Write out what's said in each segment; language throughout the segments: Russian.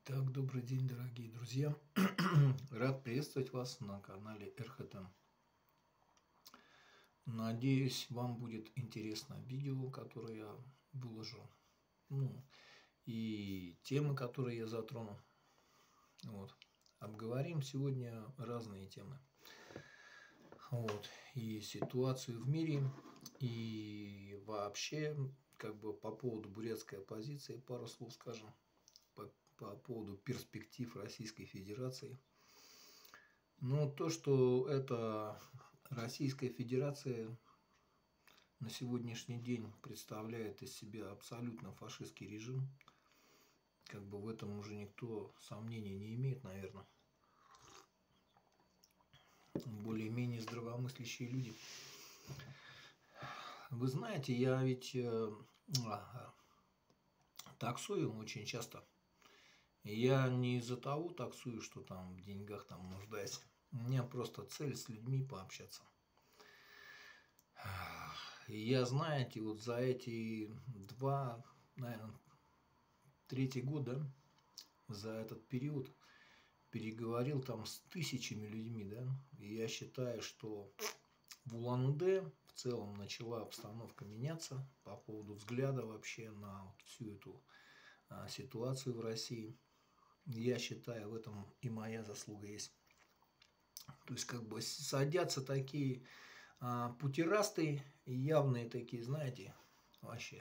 Так, добрый день, дорогие друзья. Рад приветствовать вас на канале РХТ. Надеюсь, вам будет интересно видео, которое я выложу. И темы, которые я затрону. Обговорим сегодня разные темы. И ситуацию в мире, и вообще, по поводу бурятской оппозиции пару слов скажем. По поводу перспектив Российской Федерации. То, что эта Российская Федерация на сегодняшний день представляет из себя абсолютно фашистский режим, в этом уже никто сомнений не имеет, наверное. Более-менее здравомыслящие люди. Вы знаете, я ведь таксую очень часто. Я не из-за того таксую, что там в деньгах нуждаюсь. У меня просто цель с людьми пообщаться. И я, знаете, вот за эти третий год, да, за этот период переговорил с тысячами людьми, да. И я считаю, что в Улан-Удэ в целом начала обстановка меняться по поводу взгляда вообще на всю эту ситуацию в России. Я считаю, в этом и моя заслуга есть. То есть, садятся такие путирастые, явные такие, знаете, вообще.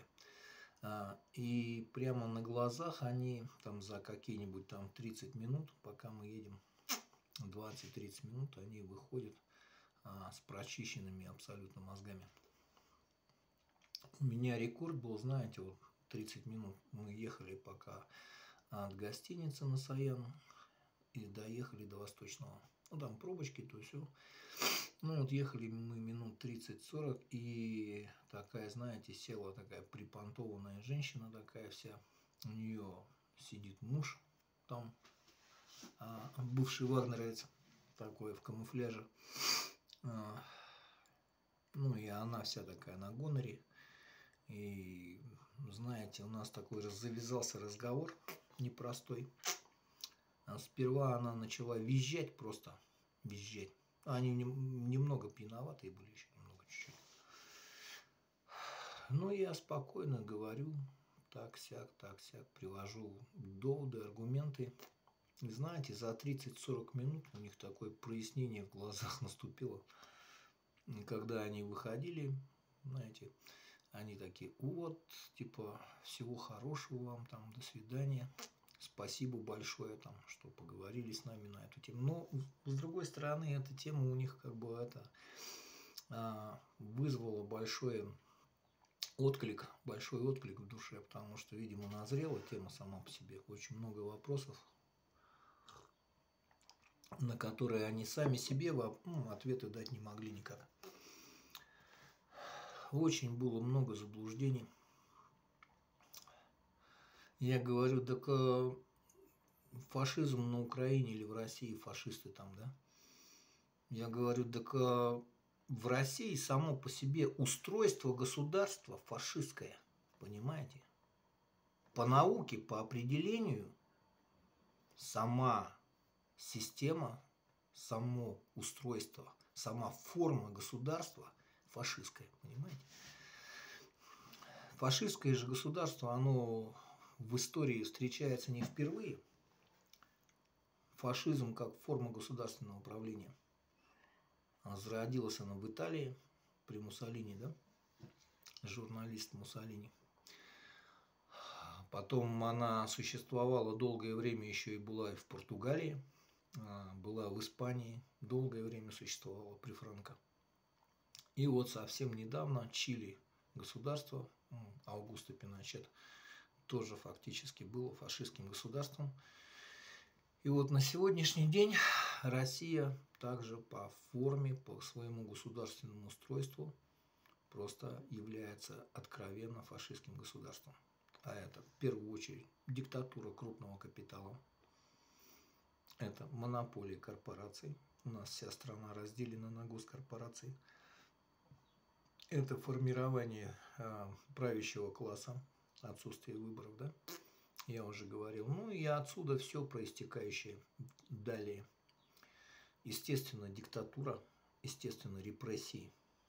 И прямо на глазах они за какие-нибудь 30 минут, пока мы едем, 20-30 минут, они выходят с прочищенными абсолютно мозгами. У меня рекорд был, знаете, 30 минут мы ехали пока от гостиницы на Саян и доехали до Восточного. Там пробочки, то все. Ехали мы минут 30-40, и такая, знаете, села такая припонтованная женщина такая вся. У нее сидит муж там, бывший вагнеровец, такой в камуфляже. И она вся такая на гоноре. И, знаете, у нас такой завязался разговор непростой. Сперва она начала визжать, просто визжать. Они немного пьяноватые были еще, немного чуть-чуть. Я спокойно говорю, так-сяк, привожу доводы, аргументы. И знаете, за 30-40 минут у них такое прояснение в глазах наступило. И когда они выходили, знаете, они такие, всего хорошего вам, до свидания. Спасибо большое, что поговорили с нами на эту тему. Но, с другой стороны, эта тема у них вызвала большой отклик в душе, потому что, видимо, назрела тема сама по себе. Очень много вопросов, на которые они сами себе ответы дать не могли никак. Очень было много заблуждений. Я говорю, так фашизм на Украине или в России фашисты да? Я говорю, так в России само по себе устройство государства фашистское, понимаете? По науке, по определению, сама система, само устройство, сама форма государства фашистская, понимаете? Фашистское же государство, оно в истории встречается не впервые. Фашизм как форма государственного управления. Зародилась она в Италии при Муссолини, да? Журналист Муссолини. Потом она существовала долгое время, еще и была и в Португалии, была в Испании, долгое время существовала при Франко. И совсем недавно Чили, государство, Аугусто Пиночет, тоже фактически было фашистским государством. И на сегодняшний день Россия также по форме, по своему государственному устройству просто является откровенно фашистским государством. А это в первую очередь диктатура крупного капитала. Это монополия корпораций. У нас вся страна разделена на госкорпорации. Это формирование правящего класса, отсутствие выборов, да? И я уже говорил. Ну и отсюда все проистекающее далее. Естественно, диктатура, естественно, репрессии.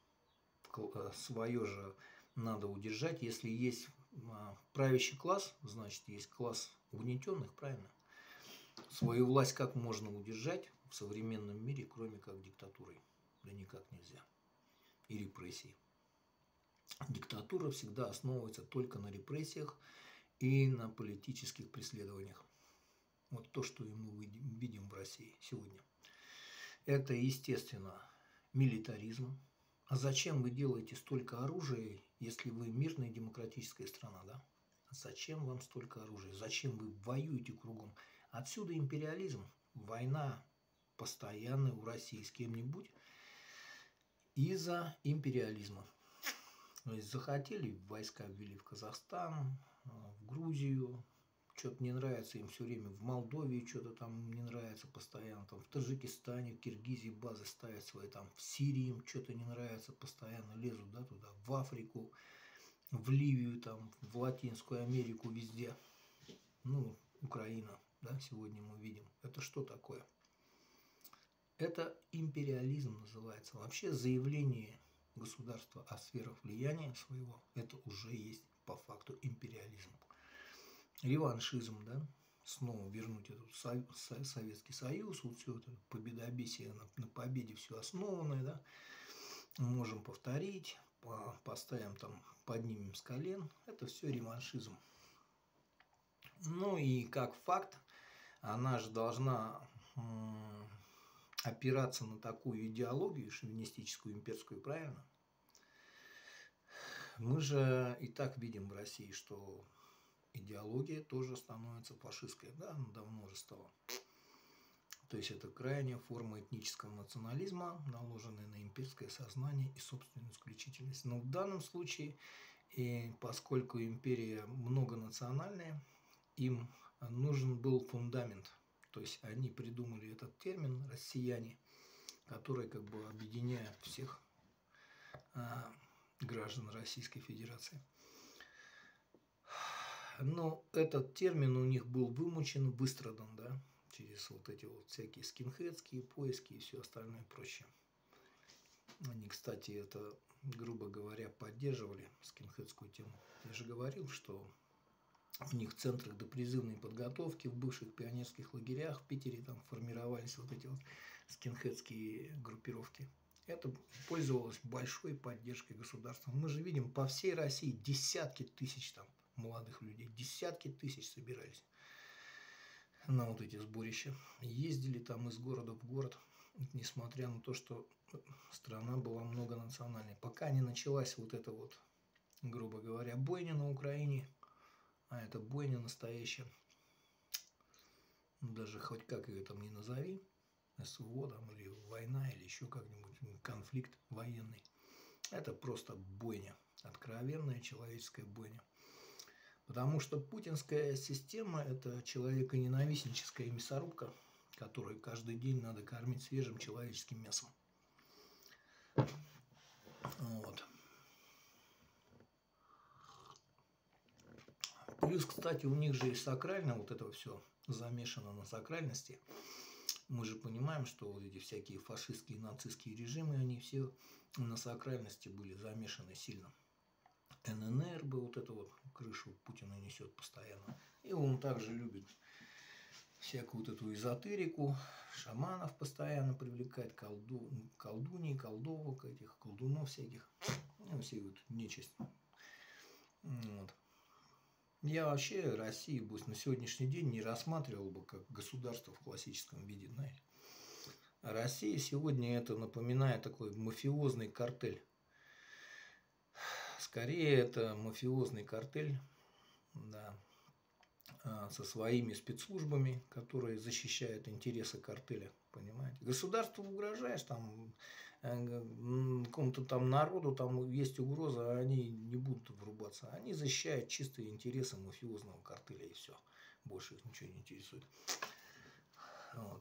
Свое же надо удержать. Если есть правящий класс, значит, есть класс угнетенных, правильно? Свою власть как можно удержать в современном мире, кроме как диктатурой? Да никак нельзя. И репрессии. Диктатура всегда основывается только на репрессиях и на политических преследованиях. Вот то, что мы видим в России сегодня. Это, естественно, милитаризм. А зачем вы делаете столько оружия, если вы мирная демократическая страна, да? Зачем вам столько оружия? Зачем вы воюете кругом? Отсюда империализм. Война постоянная у России с кем-нибудь из-за империализма. То есть захотели, войска ввели в Казахстан, в Грузию, что-то не нравится им все время, в Молдове что-то там не нравится постоянно, там в Таджикистане, в Киргизии базы ставят свои, там в Сирии им что-то не нравится, постоянно лезут, да, туда, в Африку, в Ливию, там, в Латинскую Америку, везде. Ну, Украина, да, сегодня мы видим. Это что такое? Это империализм называется. Вообще заявление государства о сферах влияния своего, это уже есть по факту империализм. Реваншизм, да, снова вернуть этот Советский Союз, вот все это победобесие, на победе все основанное, да, можем повторить, поставим там, поднимем с колен, это все реваншизм. Ну и как факт, она же должна опираться на такую идеологию шовинистическую, имперскую, правильно? Мы же и так видим в России, что идеология тоже становится фашистской, да, она давно уже стала. То есть это крайняя форма этнического национализма, наложенная на имперское сознание и собственную исключительность. Но в данном случае, поскольку империя многонациональная, им нужен был фундамент. То есть они придумали этот термин «россияне», который как бы объединяет всех граждан Российской Федерации. Но этот термин у них был вымучен, выстрадан, да, через вот эти вот всякие скинхедские поиски и все остальное прочее. Они, кстати, это, грубо говоря, поддерживали скинхедскую тему. Я же говорил, что в них в центрах допризывной подготовки, в бывших пионерских лагерях в Питере там формировались вот эти вот скинхедские группировки. Это пользовалось большой поддержкой государства. Мы же видим по всей России десятки тысяч там молодых людей, десятки тысяч собирались на вот эти сборища. Ездили там из города в город, несмотря на то, что страна была многонациональной. Пока не началась вот эта вот, грубо говоря, бойня на Украине, а это бойня настоящая, даже хоть как ее там ни назови, СВО там, или война, или еще как-нибудь, конфликт военный. Это просто бойня, откровенная человеческая бойня. Потому что путинская система – это человеконенавистническая мясорубка, которую каждый день надо кормить свежим человеческим мясом. Вот. Плюс, кстати, у них же и сакрально вот это все замешано на сакральности. Мы же понимаем, что вот эти всякие фашистские, нацистские режимы, они все на сакральности были замешаны сильно. ННР бы вот эту вот крышу Путина несет постоянно. И он также любит всякую вот эту эзотерику, шаманов постоянно привлекает, колдуней, колдовок, этих колдунов всяких, ну, все вот нечисть. Вот. Я вообще Россию бы на сегодняшний день не рассматривал бы как государство в классическом виде, знаете. Россия сегодня это напоминает такой мафиозный картель. Скорее это мафиозный картель, да, со своими спецслужбами, которые защищают интересы картеля, понимаете. Государству угрожаешь, там, какому-то там народу, там есть угроза, а они не будут врубаться. Они защищают чистые интересы мафиозного картеля и все. Больше их ничего не интересует. Вот.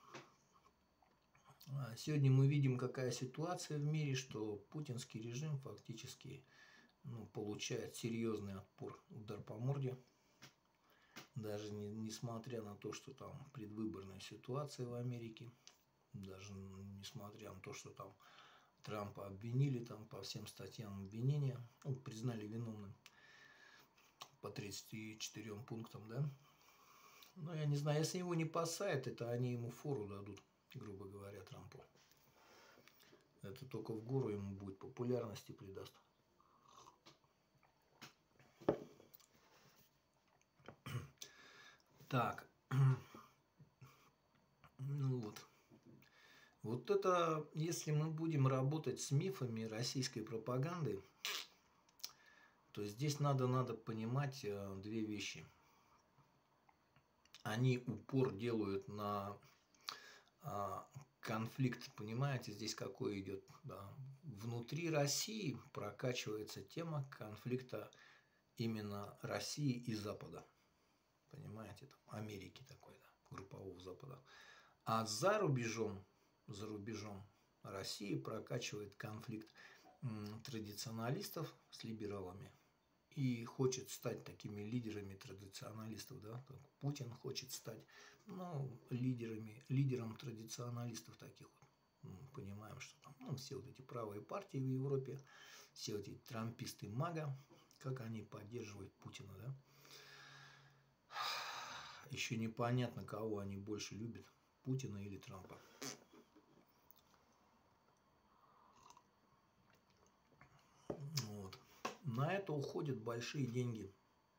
Сегодня мы видим, какая ситуация в мире, что путинский режим фактически получает серьезный отпор, удар по морде. даже несмотря на то, что там предвыборная ситуация в Америке, даже несмотря на то, что там Трампа обвинили там по всем статьям обвинения, ну, признали виновным по 34 пунктам, да. Но я не знаю, если его не посадят, это они ему фору дадут, грубо говоря, Трампу. Это только в гору ему будет популярности придаст. Так, ну вот. Вот это, если мы будем работать с мифами российской пропаганды, то здесь надо понимать две вещи. Они упор делают на конфликт, понимаете, здесь какой идет. Да. Внутри России прокачивается тема конфликта именно России и Запада. Понимаете, там, Америки такой, да, группового Запада. А за рубежом Россия прокачивает конфликт традиционалистов с либералами. И хочет стать такими лидерами традиционалистов, да, как Путин хочет стать, ну, лидером традиционалистов таких вот. Понимаем, что там, ну, все вот эти правые партии в Европе, все вот эти трамписты МАГА, как они поддерживают Путина, да. Еще непонятно, кого они больше любят, Путина или Трампа. Вот. На это уходят большие деньги.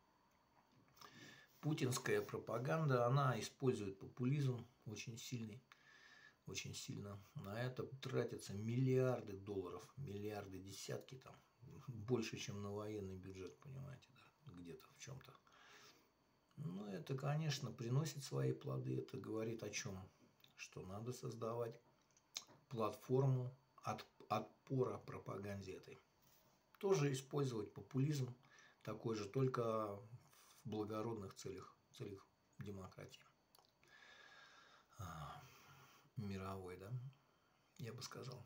Путинская пропаганда, она использует популизм очень сильный, очень сильно. На это тратятся миллиарды долларов, миллиарды, десятки там, больше, чем на военный бюджет, понимаете, да, где-то в чем-то. Ну, это, конечно, приносит свои плоды. Это говорит о чем? Что надо создавать платформу отпора пропаганде этой. Тоже использовать популизм такой же, только в благородных целях демократии мировой, да, я бы сказал.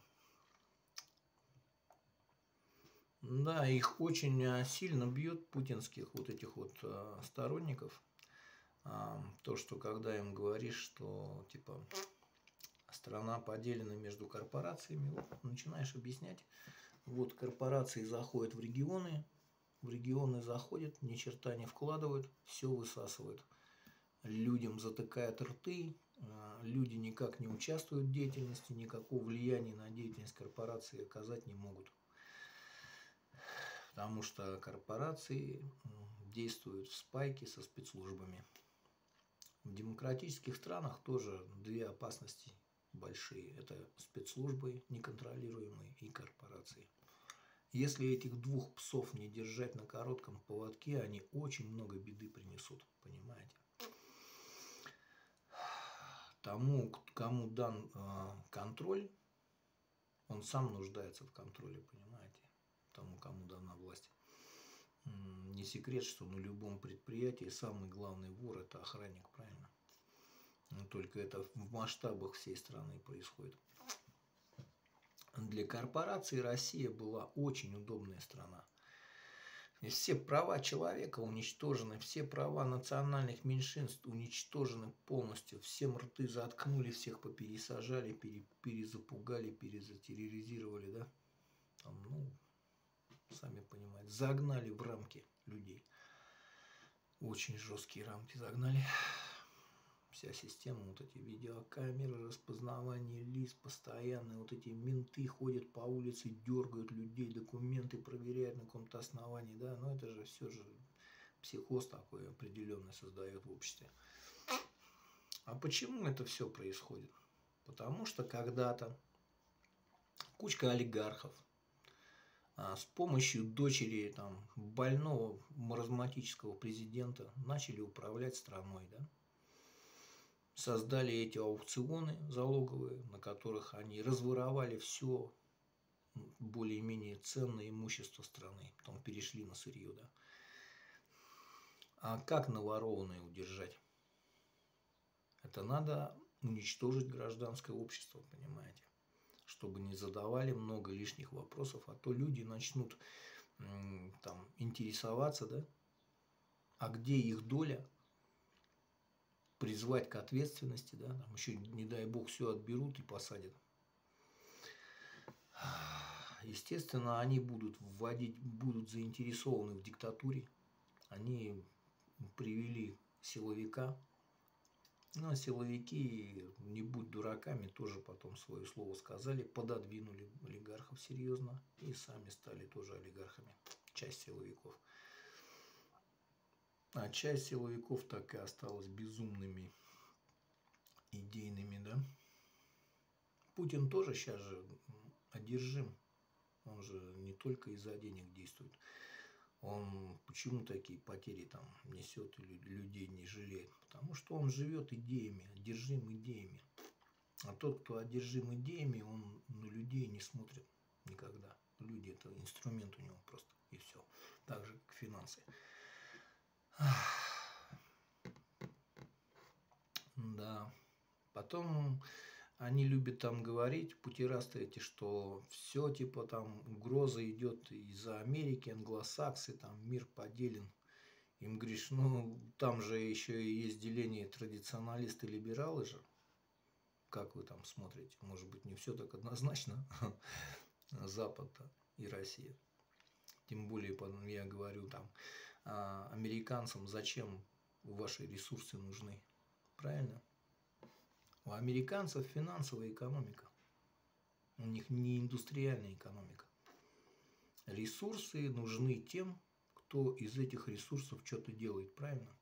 Да, их очень сильно бьет, путинских вот этих вот сторонников. То, что когда им говоришь, что типа страна поделена между корпорациями, вот, начинаешь объяснять, вот корпорации заходят в регионы заходят, ни черта не вкладывают, все высасывают. Людям затыкают рты, люди никак не участвуют в деятельности, никакого влияния на деятельность корпорации оказать не могут. Потому что корпорации действуют в спайке со спецслужбами. В демократических странах тоже две опасности большие. Это спецслужбы неконтролируемые и корпорации. Если этих двух псов не держать на коротком поводке, они очень много беды принесут, понимаете? Тому, кому дан контроль, он сам нуждается в контроле, понимаете? Тому, кому дана власть. Не секрет, что на любом предприятии самый главный вор – это охранник, правильно? Но только это в масштабах всей страны происходит. Для корпорации Россия была очень удобная страна. Все права человека уничтожены, все права национальных меньшинств уничтожены полностью. Всем рты заткнули, всех попересажали, перезапугали, перезатерроризировали, да? Там, ну, сами понимаете, загнали в рамки людей. Очень жесткие рамки загнали. Вся система, вот эти видеокамеры, распознавание лиц, постоянно вот эти менты ходят по улице, дергают людей, документы проверяют на каком-то основании, да, но это же все же психоз такой определенный создает в обществе. А почему это все происходит? Потому что когда-то кучка олигархов с помощью дочери там, больного маразматического президента начали управлять страной, да? Создали эти аукционы залоговые, на которых они разворовали все более-менее ценное имущество страны, потом перешли на сырье, да. А как наворованное удержать? Это надо уничтожить гражданское общество, понимаете, чтобы не задавали много лишних вопросов, а то люди начнут там интересоваться, да, а где их доля? призвать к ответственности, да, там еще, не дай бог, все отберут и посадят. Естественно, они будут заинтересованы в диктатуре. Они привели силовика. Но силовики, не будь дураками, тоже потом свое слово сказали, пододвинули олигархов серьезно и сами стали тоже олигархами. Часть силовиков. А часть силовиков так и осталась безумными, идейными, да. Путин тоже сейчас же одержим. Он же не только из-за денег действует. Он почему такие потери там несет и людей не жалеет? Потому что он живет идеями, одержим идеями. А тот, кто одержим идеями, он на людей не смотрит никогда. Люди – это инструмент у него просто, и все. Так же, как финансы. Да. Потом они любят там говорить, путерасты эти, что все типа там угроза идет из-за Америки, англосаксы, там мир поделен. Им говоришь, ну там же еще и есть деление традиционалисты и либералы же. Как вы там смотрите? Может быть, не все так однозначно. Запад и Россия. Тем более, я говорю там, американцам зачем ваши ресурсы нужны. Правильно? У американцев финансовая экономика. У них не индустриальная экономика. Ресурсы нужны тем, кто из этих ресурсов что-то делает, правильно?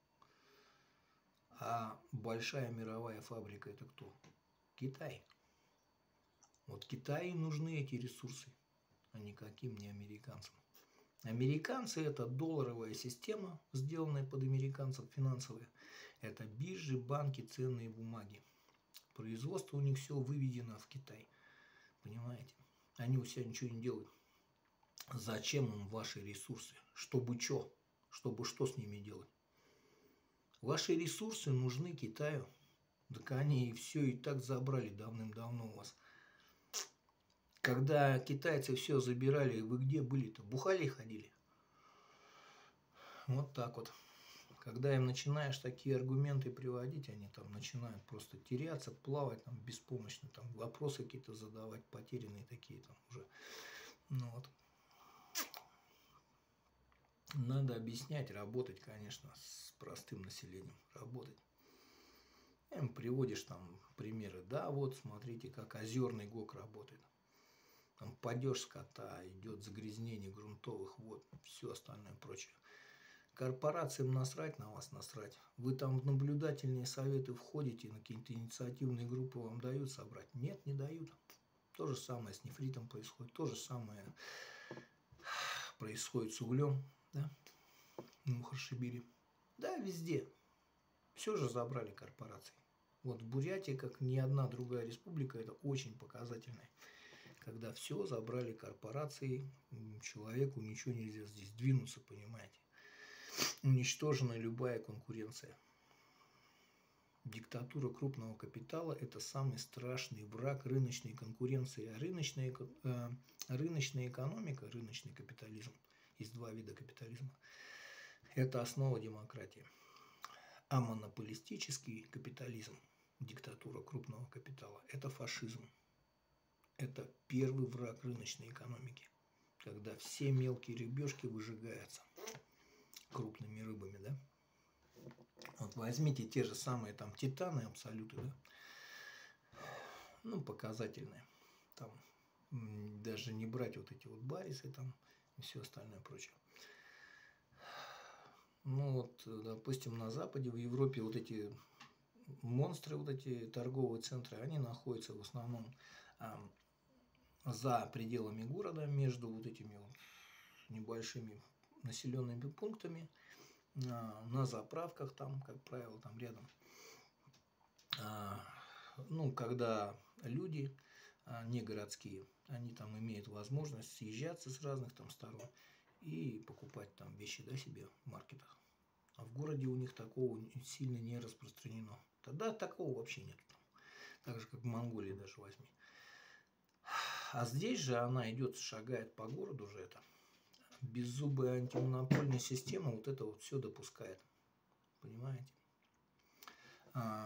А большая мировая фабрика – это кто? Китай. Вот Китаю нужны эти ресурсы, а никаким не американцам. Американцы – это долларовая система, сделанная под американцев, финансовая. Это биржи, банки, ценные бумаги. Производство у них все выведено в Китай. Понимаете? Они у себя ничего не делают. Зачем им ваши ресурсы? Чтобы что? Чтобы что с ними делать? Ваши ресурсы нужны Китаю. Так они все и так забрали давным-давно у вас. Когда китайцы все забирали, вы где были-то? Бухали и ходили. Вот так вот. Когда им начинаешь такие аргументы приводить, они там начинают просто теряться, плавать там беспомощно, там вопросы какие-то задавать, потерянные такие там уже. Ну вот. Надо объяснять, работать, конечно, с простым населением. Работать. Им приводишь там примеры. Да, вот смотрите, как озерный ГОК работает. Там падеж скота, идет загрязнение грунтовых вод, все остальное прочее. Корпорациям насрать на вас, насрать. Вы там в наблюдательные советы входите, на какие-то инициативные группы вам дают собрать? Нет, не дают. То же самое с нефритом происходит, то же самое происходит с углем, да, в Мухоршибире. Да, везде. Все же забрали корпорации. Вот в Бурятии, как ни одна другая республика, это очень показательно. Когда все забрали корпорации, человеку ничего нельзя здесь двинуться, понимаете. Уничтожена любая конкуренция. Диктатура крупного капитала – это самый страшный враг рыночной конкуренции. А рыночная экономика, рыночный капитализм, есть два вида капитализма, это основа демократии. А монополистический капитализм, диктатура крупного капитала – это фашизм. Это первый враг рыночной экономики, когда все мелкие рыбешки выжигаются крупными рыбами, да? Вот возьмите те же самые там титаны, абсолюты, да? Ну, показательные. Там даже не брать вот эти вот барисы там и все остальное прочее. Ну вот, допустим, на Западе, в Европе вот эти монстры, вот эти торговые центры, они находятся в основном за пределами города, между вот этими вот небольшими населенными пунктами, на заправках там, как правило, там рядом. Ну, когда люди не городские, они там имеют возможность съезжаться с разных там сторон и покупать там вещи, да, себе в маркетах. А в городе у них такого сильно не распространено. Тогда такого вообще нет. Так же, как в Монголии даже возьми. А здесь же она идет, шагает по городу же это. Беззубая антимонопольная система вот это вот все допускает. Понимаете?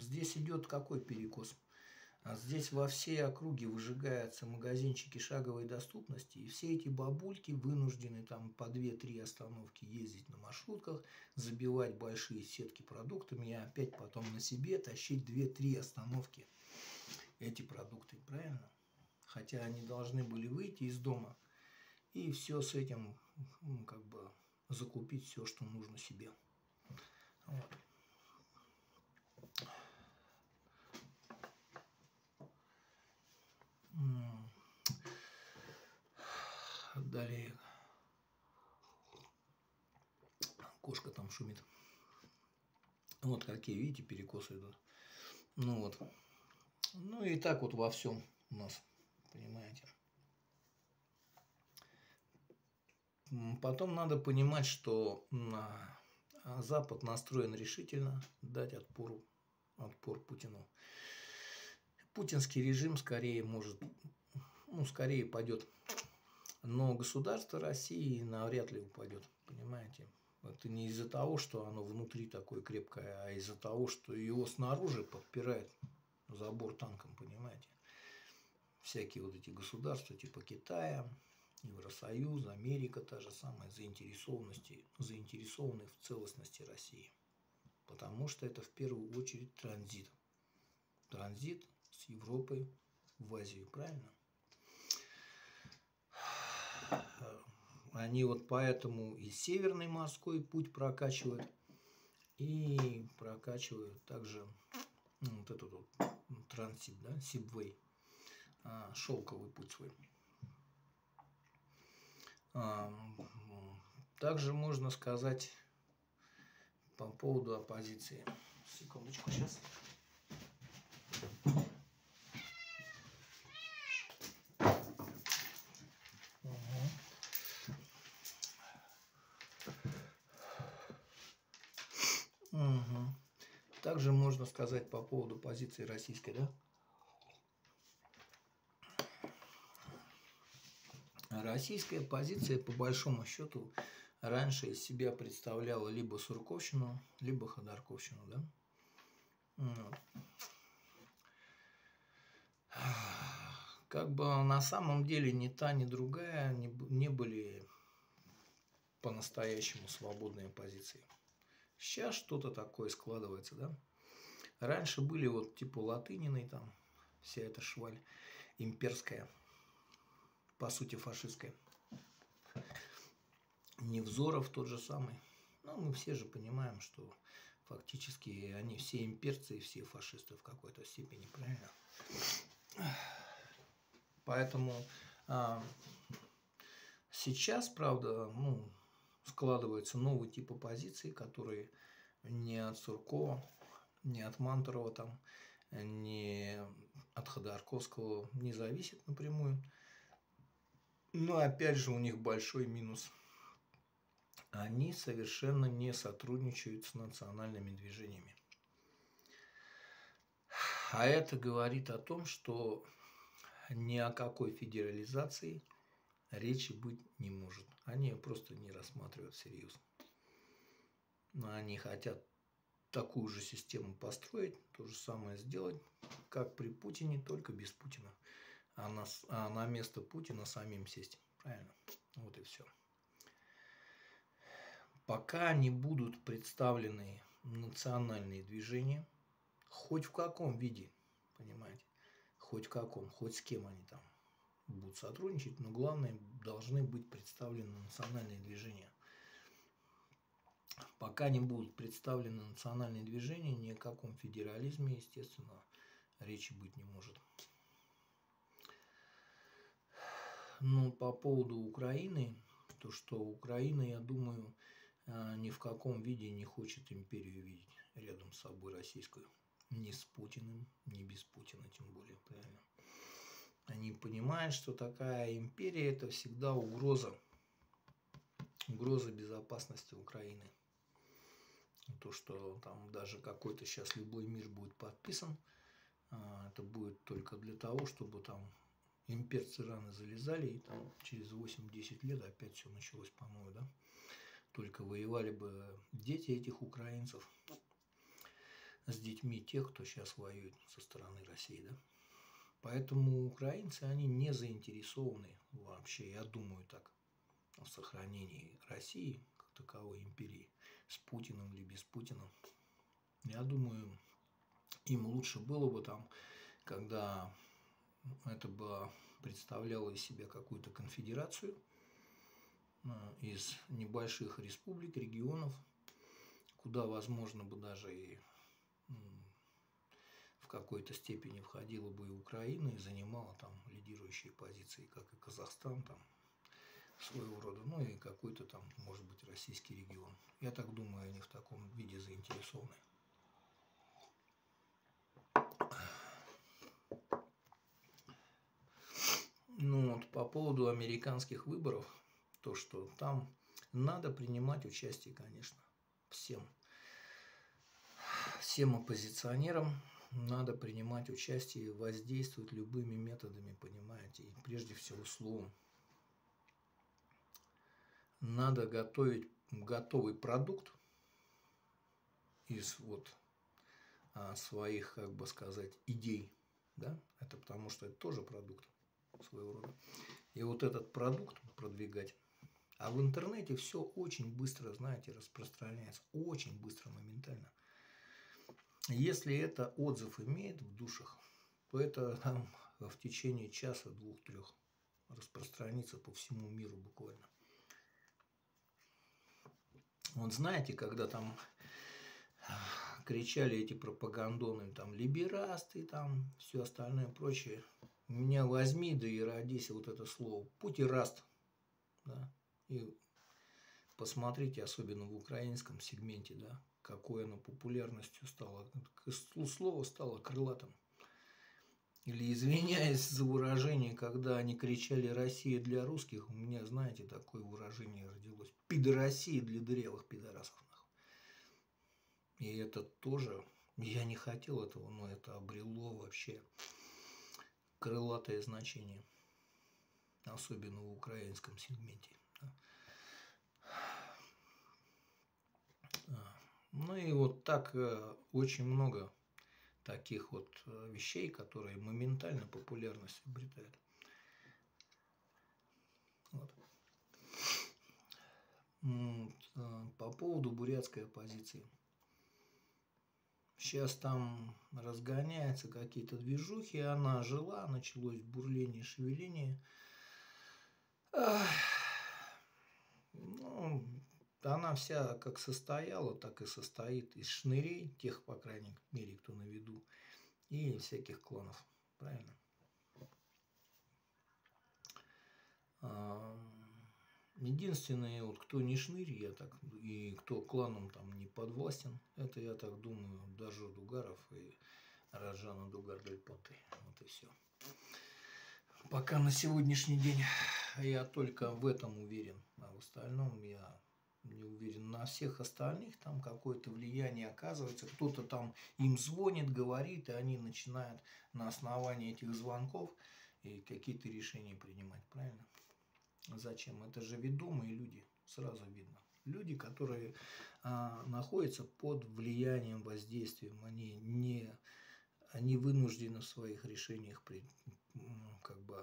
здесь идет какой перекос? А здесь во всей округе выжигаются магазинчики шаговой доступности, и все эти бабульки вынуждены там по 2-3 остановки ездить на маршрутках, забивать большие сетки продуктами и опять потом на себе тащить 2-3 остановки эти продукты, правильно? Хотя они должны были выйти из дома и все с этим, как бы, закупить все, что нужно себе. Вот. Далее. Кошка там шумит. Вот какие, видите, перекосы идут. Ну вот. Ну и так вот во всем у нас, понимаете. Потом надо понимать, что Запад настроен решительно дать отпор Путину. Путинский режим скорее скорее пойдет. Но государство России навряд ли упадет, понимаете. Это не из-за того, что оно внутри такое крепкое, а из-за того, что его снаружи подпирает забор танком, понимаете. Всякие вот эти государства типа Китая, Евросоюз, Америка та же самая, заинтересованы в целостности России. Потому что это в первую очередь транзит. Транзит с Европы в Азию, правильно? Они вот поэтому и Северный морской путь прокачивают, и прокачивают также вот этот вот транзит, да, Сибвей, шелковый путь свой. Также можно сказать по поводу оппозиции. Секундочку, сейчас. Также можно сказать по поводу позиции российской, да? Российская позиция, по большому счету, раньше из себя представляла либо Сурковщину, либо Ходорковщину, да? Вот. Как бы на самом деле ни та, ни другая не были по-настоящему свободные позиции. Сейчас что-то такое складывается, да? Раньше были вот типа Латыниной там, вся эта шваль имперская, по сути фашистская. Невзоров тот же самый. Ну, мы все же понимаем, что фактически они все имперцы и все фашисты в какой-то степени, правильно? Поэтому сейчас, правда, складывается новый тип оппозиции, которые не от Суркова, не от Мантурова, там, не от Ходорковского не зависит напрямую. Но опять же у них большой минус. Они совершенно не сотрудничают с национальными движениями. А это говорит о том, что ни о какой федерализации речи быть не может. Они ее просто не рассматривают всерьез. Но они хотят такую же систему построить, то же самое сделать, как при Путине, только без Путина. А на место Путина самим сесть. Правильно? Вот и все. Пока не будут представлены национальные движения, хоть в каком виде, понимаете, хоть в каком, хоть с кем они там будут сотрудничать, но главное, должны быть представлены национальные движения. Пока не будут представлены национальные движения, ни о каком федерализме, естественно, речи быть не может. Ну, по поводу Украины, то что Украина, я думаю, ни в каком виде не хочет империю видеть рядом с собой российскую. Ни с Путиным, ни без Путина, тем более, правильно. Они понимают, что такая империя – это всегда угроза. Угроза безопасности Украины. То, что там даже какой-то сейчас любой мир будет подписан, это будет только для того, чтобы там имперцы рано залезали, и там через 8-10 лет опять все началось по новой, да? Только воевали бы дети этих украинцев с детьми тех, кто сейчас воюет со стороны России, да. Поэтому украинцы, они не заинтересованы вообще, я думаю так, в сохранении России, как таковой империи, с Путиным или без Путина. Я думаю, им лучше было бы там, когда это бы представляло из себя какую-то конфедерацию из небольших республик, регионов, куда, возможно, бы даже и в какой-то степени входила бы и Украина и занимала там лидирующие позиции, как и Казахстан, там, своего рода, ну и какой-то там, может быть, российский регион. Я так думаю, они в таком виде заинтересованы. Ну вот по поводу американских выборов, то, что там надо принимать участие, конечно, всем оппозиционерам надо принимать участие и воздействовать любыми методами, понимаете, и прежде всего словом. Надо готовить готовый продукт из вот своих, как бы сказать, идей, да, это потому что это тоже продукт своего рода. И вот этот продукт продвигать. А в интернете все очень быстро, знаете, распространяется. Очень быстро, моментально. Если это отзыв имеет в душах, то это там в течение часа, 2-3 распространится по всему миру буквально. Вот знаете, когда там кричали эти пропагандоны, там, либерасты, там, все остальное прочее. У меня возьми, да и родись вот это слово. Путераст. Да? И посмотрите, особенно в украинском сегменте, да, какой оно популярностью стало. Слово стало крылатым. Или, извиняюсь за выражение, когда они кричали «Россия для русских», у меня, знаете, такое выражение родилось. «Пидорасия для дырявых пидорасов». И это тоже, я не хотел этого, но это обрело вообще крылатое значение, особенно в украинском сегменте. Ну и вот так очень много таких вот вещей, которые моментально популярность обретают. Вот. По поводу бурятской оппозиции. Сейчас там разгоняются какие-то движухи, она жила, началось бурление, шевеление. Ну, она вся как состояла, так и состоит из шнырей, тех, по крайней мере, кто на виду, и всяких клонов. Правильно? Единственное, вот кто не шнырь, я так, и кто кланом там не подвластен, это, я так думаю, даже Дугаров и Раджана Дугар-Дельпоты. Вот и все. Пока на сегодняшний день я только в этом уверен, а в остальном я не уверен. На всех остальных там какое-то влияние оказывается. Кто-то там им звонит, говорит, и они начинают на основании этих звонков и какие-то решения принимать. Правильно? Зачем? Это же ведомые люди, сразу видно. Люди, которые находятся под влиянием, воздействием, они вынуждены в своих решениях как бы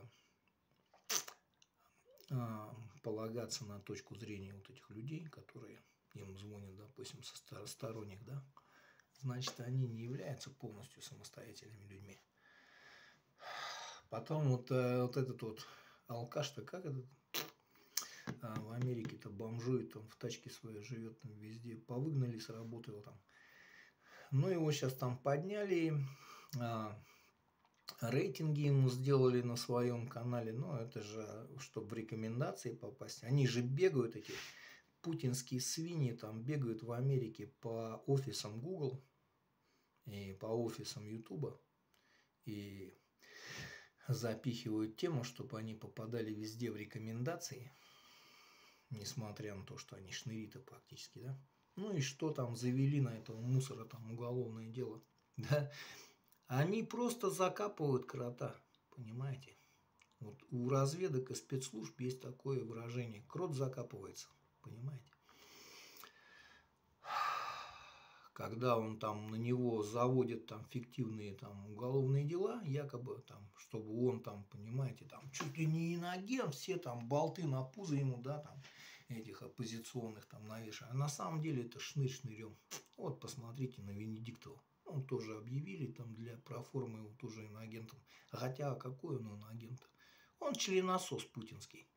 полагаться на точку зрения вот этих людей, которые им звонят, допустим, со сторонних, да, значит, они не являются полностью самостоятельными людьми. Потом вот этот вот алкаш-то, как этот, в Америке-то бомжует, там в тачке своей живет, там везде, повыгнали с работы его там. Ну, его сейчас там подняли, рейтинги ему сделали на своем канале, но это же, чтобы в рекомендации попасть. Они же бегают, эти путинские свиньи, там бегают в Америке по офисам Google и по офисам YouTube и запихивают тему, чтобы они попадали везде в рекомендации, несмотря на то, что они шныри-то практически, да. Ну и что там завели на этого мусора, там уголовное дело, да. Они просто закапывают крота, понимаете? Вот у разведок и спецслужб есть такое выражение: крот закапывается, понимаете? когда он там на него заводит там фиктивные там уголовные дела, якобы там, чтобы он там, понимаете, там чуть ли не иноагент, все там болты на пузо ему, да, там этих оппозиционных там навешивают. А на самом деле это шнырь шнырем. Вот посмотрите на Венедиктова. Он тоже объявили там для проформы его тоже иноагентом. Хотя какой он иноагент? Он членосос путинский.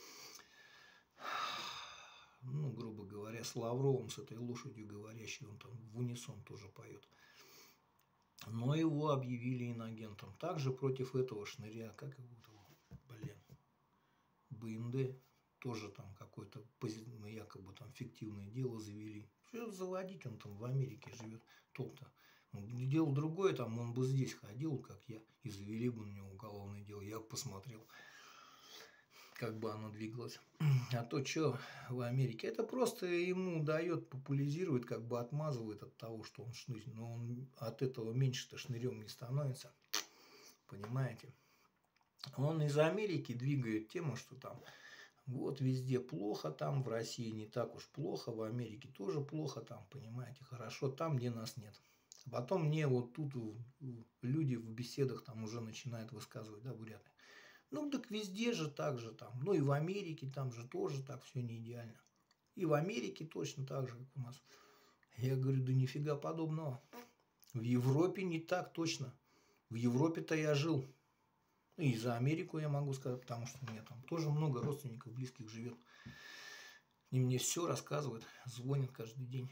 Ну, грубо говоря, с Лавровым, с этой лошадью говорящей, он там в унисон тоже поет. Но его объявили иноагентом. Также против этого шныря, как его, блин, БНД, тоже там какое-то якобы там фиктивное дело завели. Что заводить, он там в Америке живет, толк-то. Дело другое, там он бы здесь ходил, как я, и завели бы на него уголовное дело. Я посмотрел, как бы оно двигалось. А то, что в Америке, это просто ему дает, популяризирует, как бы отмазывает от того, что он шнырь. Но он от этого меньше-то шнырем не становится. Понимаете? Он из Америки двигает тему, что там вот везде плохо, там в России не так уж плохо, в Америке тоже плохо, там, понимаете, хорошо, там, где нас нет. Потом мне вот тут люди в беседах там уже начинают высказывать, да, буряты. Ну, так везде же так же там. Ну, и в Америке там же тоже так все не идеально. И в Америке точно так же, как у нас. Я говорю, да нифига подобного. В Европе не так точно. В Европе-то я жил. И за Америку я могу сказать, потому что у меня там тоже много родственников близких живет. И мне все рассказывают, звонят каждый день.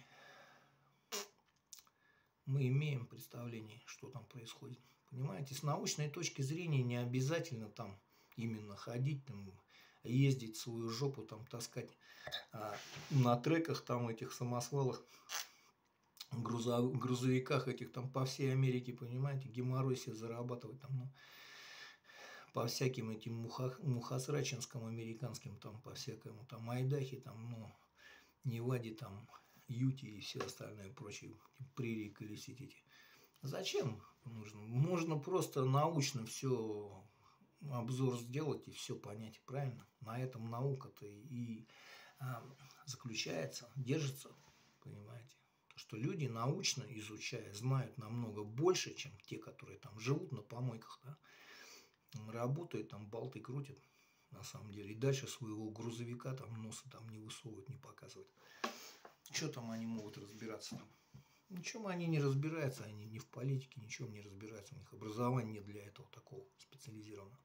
Мы имеем представление, что там происходит. Понимаете, с научной точки зрения не обязательно там именно ходить, там, ездить свою жопу, там, таскать на треках, там, этих самосвалах, грузовиках этих, там, по всей Америке, понимаете, геморрой себе зарабатывать, там, ну, по всяким этим мухосрачинским американским, там, по всякому, там, Айдахе, там, ну, Неваде, там, Юте и все остальное прочее, прерии колесить эти. Зачем нужно? Можно просто научно все обзор сделать и все понять, правильно? На этом наука-то и заключается, держится, понимаете? Что люди научно изучая, знают намного больше, чем те, которые там живут на помойках, да? Работают, там болты крутят, на самом деле, и дальше своего грузовика там носа там не высовывают, не показывают. Что там они могут разбираться там? Ничем они не разбираются, они ни в политике, ничем не разбираются, у них образования нет для этого такого специализированного.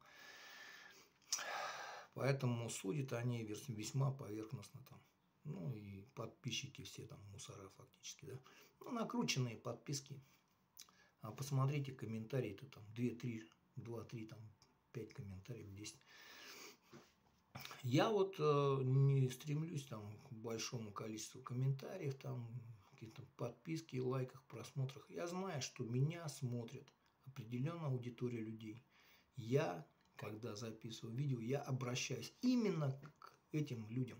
Поэтому судят они весьма поверхностно там. Ну и подписчики все там мусора фактически, да. Ну, накрученные подписки. А посмотрите комментарии-то там 2-3, там 5 комментариев, 10. Я вот не стремлюсь там к большому количеству комментариев, там каких-то подписки, лайках, просмотрах. Я знаю, что меня смотрят определенная аудитория людей. Я, когда записываю видео, я обращаюсь именно к этим людям.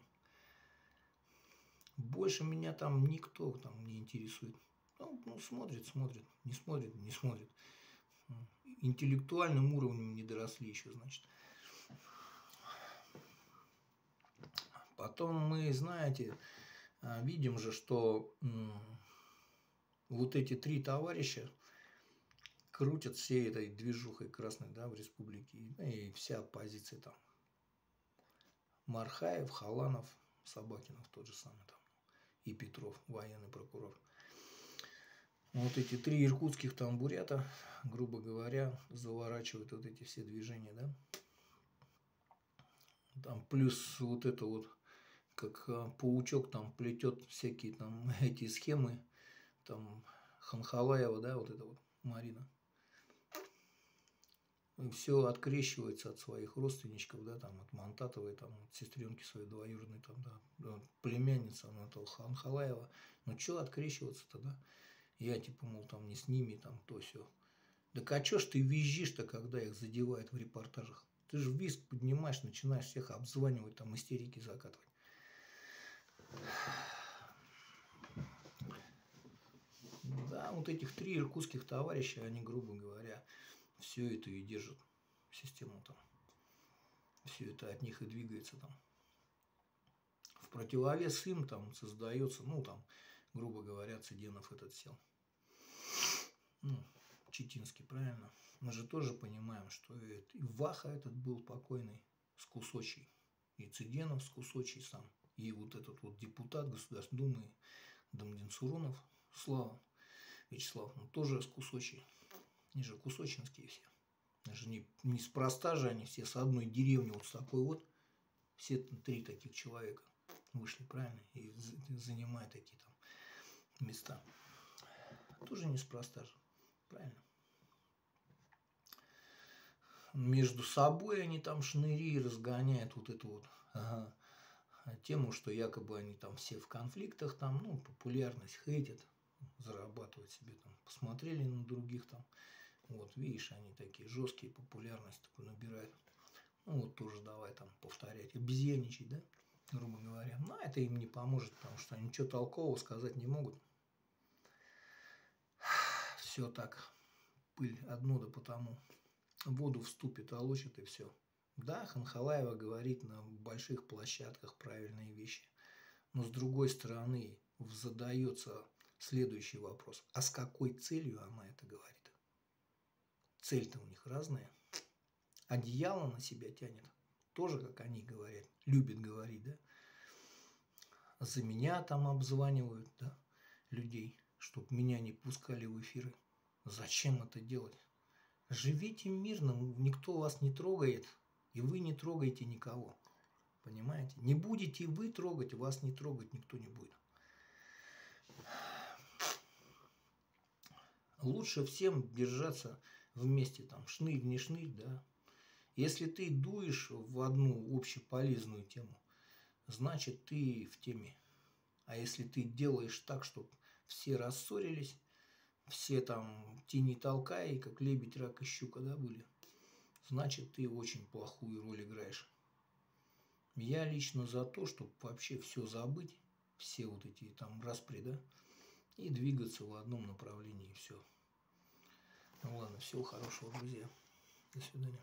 Больше меня там никто там не интересует. Ну, смотрит, не смотрит, не смотрит. Интеллектуальным уровнем не доросли еще, значит. Потом мы, знаете, видим же, что вот эти 3 товарища крутят всей этой движухой красной, да, в республике. И вся оппозиция там. Мархаев, Халанов, Собакинов тот же самый там. И Петров, военный прокурор. Вот эти 3 иркутских там бурята, грубо говоря, заворачивают вот эти все движения, да. Там плюс вот это вот, как паучок там плетет всякие там эти схемы, там Ханхалаева, да, вот это вот Марина. Все открещивается от своих родственничков, да, там от Монтатовой, там от сестренки своей двоюродной, там, да, племянница этого Ханхалаева. Ну что открещиваться-то, да? Я типа, мол, там не с ними, там то все. Так а чё ж ты визжишь-то, когда их задевают в репортажах? Ты же визг поднимаешь, начинаешь всех обзванивать, там истерики закатывать. Да, вот этих 3 иркутских товарища, они, грубо говоря, все это и держат, систему там. Все это от них и двигается там. В противовес им там создается, ну там, грубо говоря, Цыденов этот сел. Ну, Читинский, правильно? Мы же тоже понимаем, что и Ваха этот был покойный с Кусочей, и Цыденов с Кусочей сам, и вот этот вот депутат Государственной Думы Дамдинцурунов, Слава Вячеслав, он тоже с Кусочей. Они же кусочинские все. Даже неспроста же они все с одной деревни, вот с такой вот. Все 3 таких человека вышли, правильно? И занимают такие там места. Тоже неспроста же. Правильно? Между собой они там шныри разгоняют вот эту вот тему, что якобы они там все в конфликтах, там, ну, популярность хейтят, зарабатывают себе там. Посмотрели на других там. Вот, видишь, они такие жесткие, популярность такую набирают. Ну, вот тоже давай там повторять, обезьяничать, да, грубо говоря. Но это им не поможет, потому что они ничего толкового сказать не могут. Все так, пыль одно да потому. Воду вступит, толочит и все. Да, Ханхалаева говорит на больших площадках правильные вещи. Но с другой стороны задается следующий вопрос. А с какой целью она это говорит? Цель-то у них разная. Одеяло на себя тянет. Тоже, как они говорят, любят говорить, да? За меня там обзванивают, да, людей, чтобы меня не пускали в эфиры. Зачем это делать? Живите мирно, никто вас не трогает, и вы не трогаете никого. Понимаете? Не будете вы трогать, вас не трогать никто не будет. Лучше всем держаться вместе, там, шнырь, не шнырь, да. Если ты дуешь в одну общеполезную тему, значит, ты в теме. А если ты делаешь так, чтобы все рассорились, все там тени толкай, как лебедь, рак и щука, да, были, значит, ты очень плохую роль играешь. Я лично за то, чтобы вообще все забыть, все вот эти там распри, да, и двигаться в одном направлении, и все. Ну ладно, всего хорошего, друзья. До свидания.